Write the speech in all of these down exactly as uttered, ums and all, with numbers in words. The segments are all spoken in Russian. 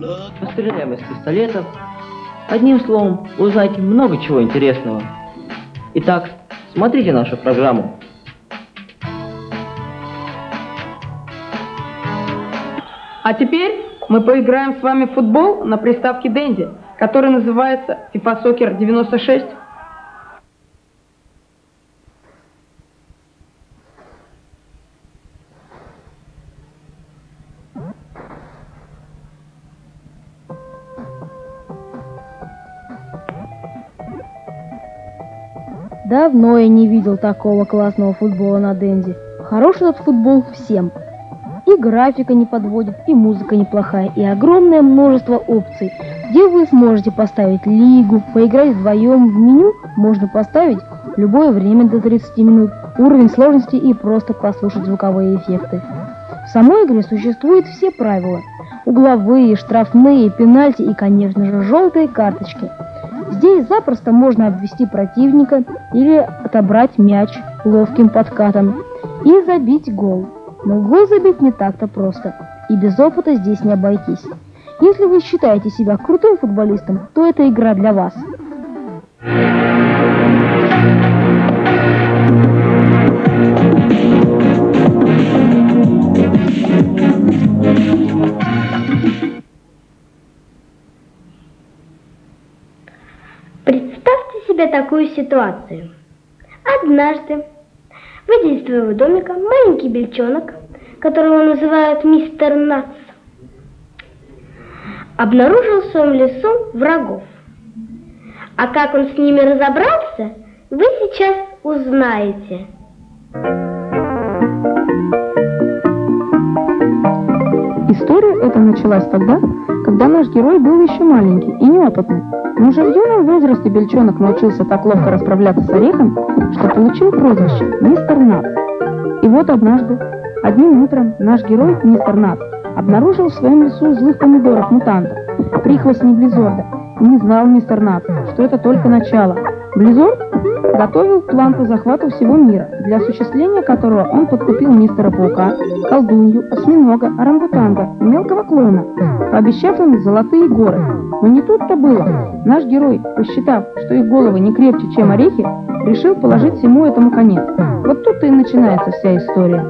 Постреляем из пистолетов. Одним словом, узнаете много чего интересного. Итак, смотрите нашу программу. А теперь мы поиграем с вами в футбол на приставке Dendy, который называется FIFA Soccer девяносто шесть. Давно я не видел такого классного футбола на Dendy. Хорош этот футбол всем. И графика не подводит, и музыка неплохая, и огромное множество опций, где вы сможете поставить лигу, поиграть вдвоем. В меню можно поставить любое время до тридцати минут, уровень сложности и просто послушать звуковые эффекты. В самой игре существуют все правила: угловые, штрафные, пенальти и, конечно же, желтые карточки. Здесь запросто можно обвести противника или отобрать мяч ловким подкатом и забить гол. Но гол забить не так-то просто, и без опыта здесь не обойтись. Если вы считаете себя крутым футболистом, то эта игра для вас. Представьте себе такую ситуацию. Однажды в выйдя из твоего домика маленький бельчонок, которого называют мистер Нац, обнаружил в своем лесу врагов. А как он с ними разобрался, вы сейчас узнаете. История эта началась тогда, когда наш герой был еще маленький и неопытный. Но уже в юном возрасте бельчонок научился так ловко расправляться с орехом, что получил прозвище «Мистер Нац». И вот однажды, одним утром, наш герой, мистер Нац, обнаружил в своем лесу злых помидоров-мутантов, прихвостней Близзорда. И не знал мистер Нац, что это только начало. Близзорд готовил план по захвату всего мира, для осуществления которого он подкупил мистера Паука, колдунью, осьминога, орангутанга и мелкого клоуна, пообещав им золотые горы. Но не тут-то было. Наш герой, посчитав, что их головы не крепче, чем орехи, решил положить всему этому конец. Вот тут-то и начинается вся история.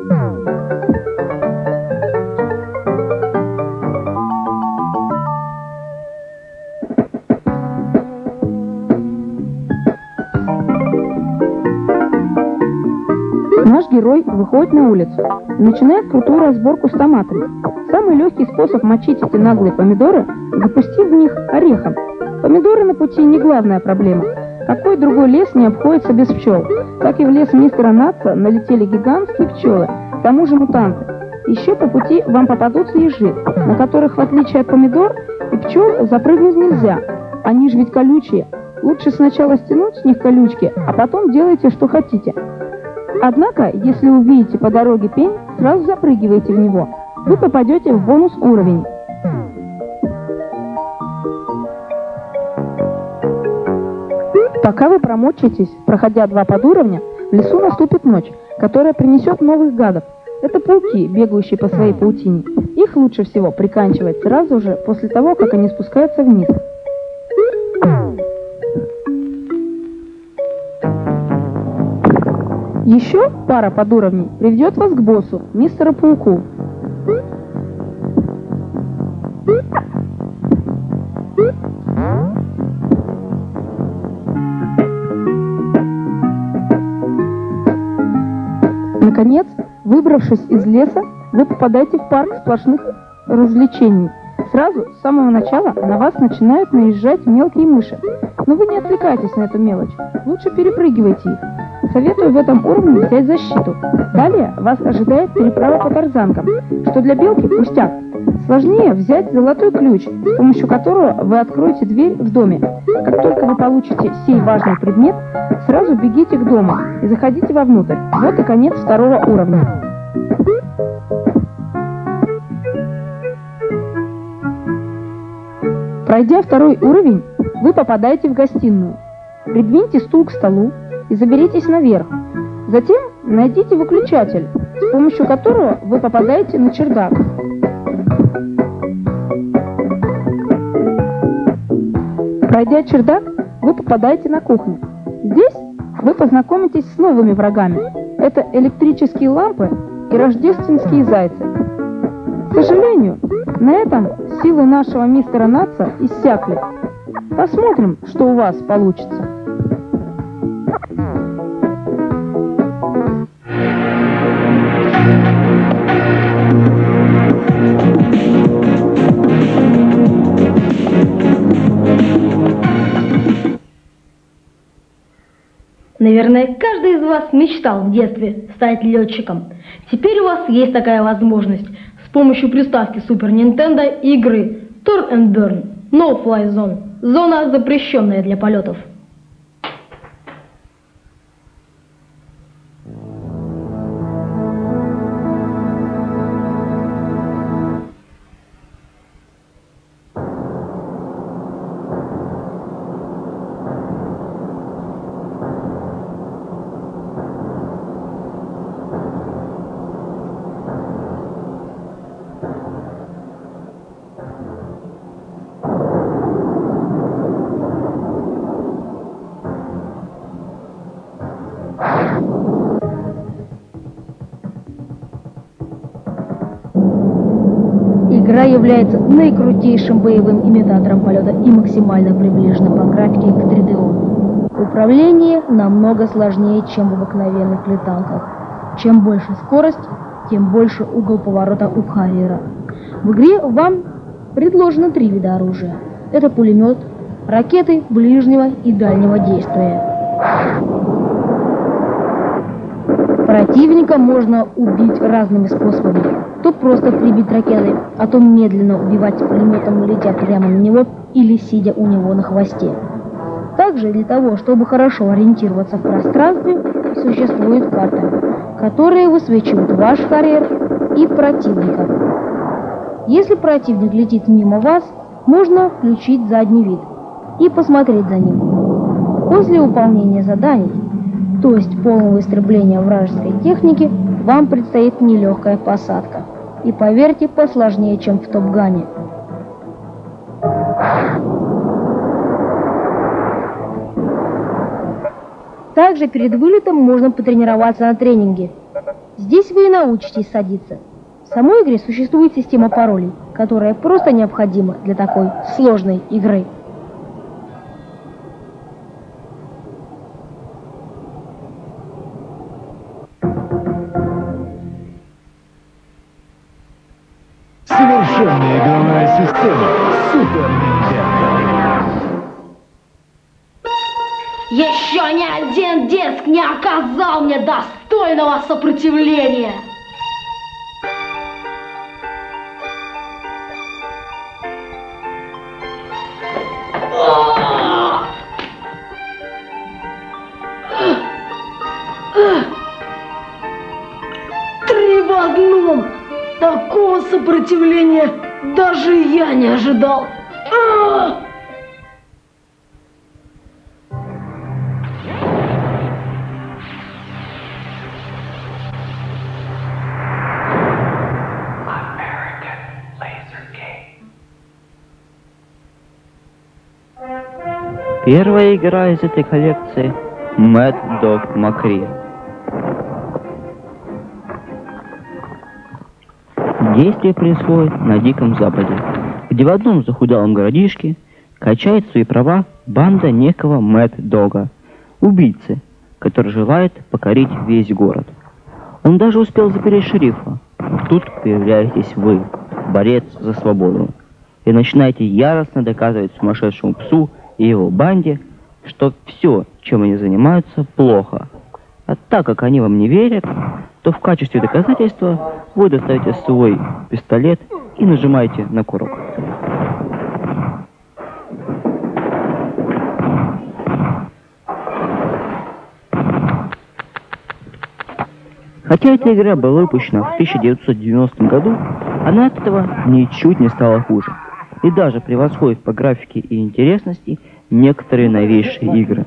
Наш герой выходит на улицу и начинает крутую разборку с томатами. Самый легкий способ мочить эти наглые помидоры – запустить в них орехом. Помидоры на пути не главная проблема. Какой другой лес не обходится без пчел? Так и в лес мистера Наца налетели гигантские пчелы, к тому же мутанты. Еще по пути вам попадутся ежи, на которых, в отличие от помидор и пчел, запрыгнуть нельзя. Они же ведь колючие. Лучше сначала стянуть с них колючки, а потом делайте, что хотите. Однако, если увидите по дороге пень, сразу запрыгивайте в него. Вы попадете в бонус уровень. Пока вы промочитесь, проходя два подуровня, в лесу наступит ночь, которая принесет новых гадов. Это пауки, бегающие по своей паутине. Их лучше всего приканчивать сразу же после того, как они спускаются вниз. Еще пара подуровней приведет вас к боссу, мистеру Пауку. Наконец, выбравшись из леса, вы попадаете в парк сплошных развлечений. Сразу, с самого начала, на вас начинают наезжать мелкие мыши. Но вы не отвлекайтесь на эту мелочь, лучше перепрыгивайте их. Советую в этом уровне взять защиту. Далее вас ожидает переправа по тарзанкам, что для белки пустяк. Сложнее взять золотой ключ, с помощью которого вы откроете дверь в доме. Как только вы получите сей важный предмет, сразу бегите к дому и заходите вовнутрь. Вот и конец второго уровня. Пройдя второй уровень, вы попадаете в гостиную. Придвиньте стул к столу и заберитесь наверх. Затем найдите выключатель, с помощью которого вы попадаете на чердак. Пройдя чердак, вы попадаете на кухню. Здесь вы познакомитесь с новыми врагами. Это электрические лампы и рождественские зайцы. К сожалению, на этом силы нашего мистера Натса иссякли. Посмотрим, что у вас получится. Наверное, каждый из вас мечтал в детстве стать летчиком. Теперь у вас есть такая возможность с помощью приставки Super Nintendo и игры Turn and Burn No Fly Zone. Зона, запрещенная для полетов. Игра является наикрутейшим боевым имитатором полета и максимально приближена по графике к три дэ о. Управление намного сложнее, чем в обыкновенных леталках. Чем больше скорость, тем больше угол поворота у Харриера. В игре вам предложено три вида оружия. Это пулемет, ракеты ближнего и дальнего действия. Противника можно убить разными способами. То просто прибить ракетой, а то медленно убивать пулеметом, летя прямо на него или сидя у него на хвосте. Также для того, чтобы хорошо ориентироваться в пространстве, существует карта, которая высвечивает ваш Харриер и противника. Если противник летит мимо вас, можно включить задний вид и посмотреть за ним. После выполнения заданий, то есть полного истребления вражеской техники, вам предстоит нелегкая посадка. И поверьте, посложнее, чем в Топ-Гане. Также перед вылетом можно потренироваться на тренинге. Здесь вы и научитесь садиться. В самой игре существует система паролей, которая просто необходима для такой сложной игры. Совершенная игровая система Super Nintendo. Еще ни один диск не оказал мне достойного сопротивления. Три в одном! Такого сопротивления даже я не ожидал. А! Первая игра из этой коллекции — Mad Dog Macri. Действие происходит на Диком Западе, где в одном захудалом городишке качает свои права банда некого Мэд Дога, убийцы, который желает покорить весь город. Он даже успел запереть шерифа. Тут появляетесь вы, борец за свободу, и начинаете яростно доказывать сумасшедшему псу и его банде, что все, чем они занимаются, плохо. А так как они вам не верят, то в качестве доказательства вы достаете свой пистолет и нажимаете на курок. Хотя эта игра была выпущена в тысяча девятьсот девяностом году, она от этого ничуть не стала хуже. И даже превосходит по графике и интересности некоторые новейшие игры.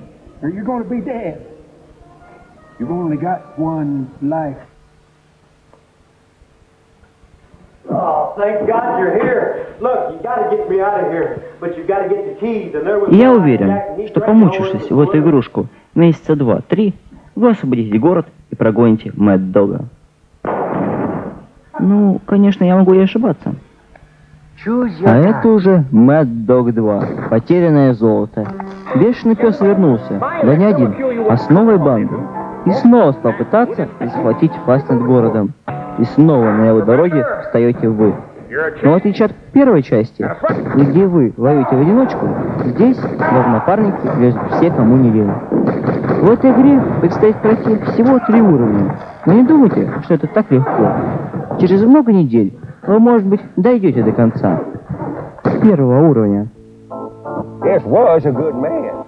И я уверен, что помучившись в эту игрушку месяца два-три, вы освободите город и прогоните Мэд Дога. Ну, конечно, я могу и ошибаться. А это уже Мэд Дог два. Потерянное золото. Бешеный пес вернулся. Да не один, а с новой бандой. И снова стал пытаться захватить власть над городом. И снова на его дороге встаете вы. Но в отличие от первой части, где вы ловите в одиночку, здесь даже напарники лезут все, кому не лень. В этой игре предстоит пройти всего три уровня. Но не думайте, что это так легко. Через много недель вы, может быть, дойдете до конца первого уровня. Yes, was a good man.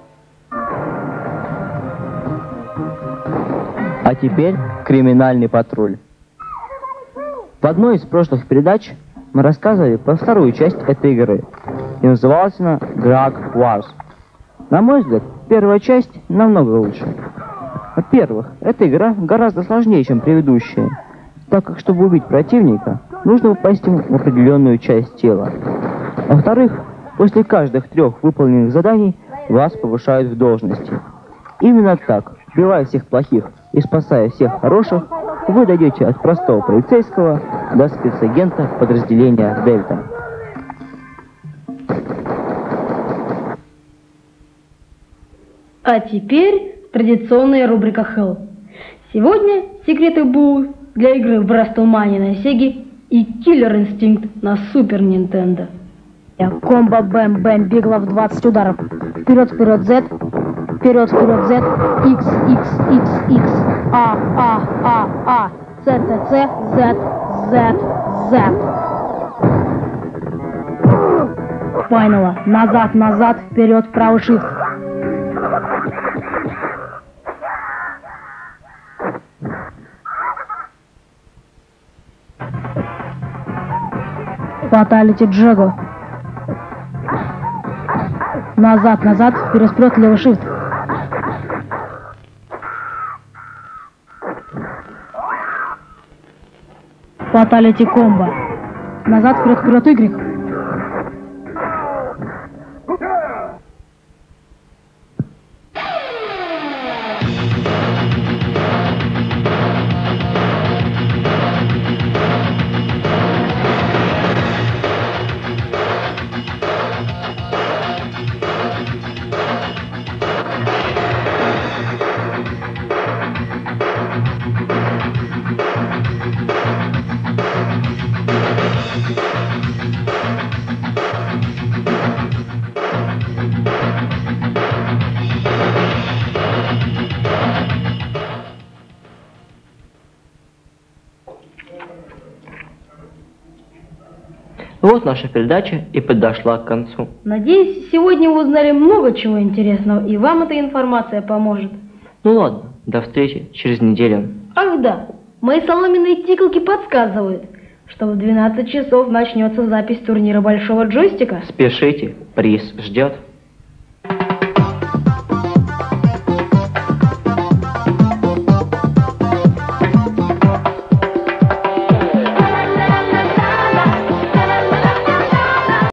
А теперь криминальный патруль. В одной из прошлых передач мы рассказывали про вторую часть этой игры. И называлась она Drug Wars. На мой взгляд, первая часть намного лучше. Во-первых, эта игра гораздо сложнее, чем предыдущая, так как, чтобы убить противника, нужно попасть ему в определенную часть тела. Во-вторых, после каждых трех выполненных заданий вас повышают в должности. Именно так, убивая всех плохих и спасая всех хороших, вы дойдете от простого полицейского до спецагента подразделения Дельта. А теперь традиционная рубрика Hell. Сегодня секреты будут для игры WrestleMania на Сеге и Killer Instinct на Супер Нинтендо. Комбо Бэм Бэм Биглов двадцать ударов. Вперед, вперед, Z. Вперед, вперед, Z. X, X, X, X. А, А, А, А. С, С, С. Z, Z, Z. Файнала. Назад, назад, вперед, правый shift. Фаталити Джего. Назад, назад, вперед, вперед, левый shift. Фаталити комбо. Назад, вперед, вперед, Y. Вот наша передача и подошла к концу. Надеюсь, сегодня вы узнали много чего интересного, и вам эта информация поможет. Ну ладно, до встречи через неделю. Ах да, мои соломенные тикалки подсказывают, что в двенадцать часов начнется запись турнира Большого Джойстика. Спешите, приз ждет.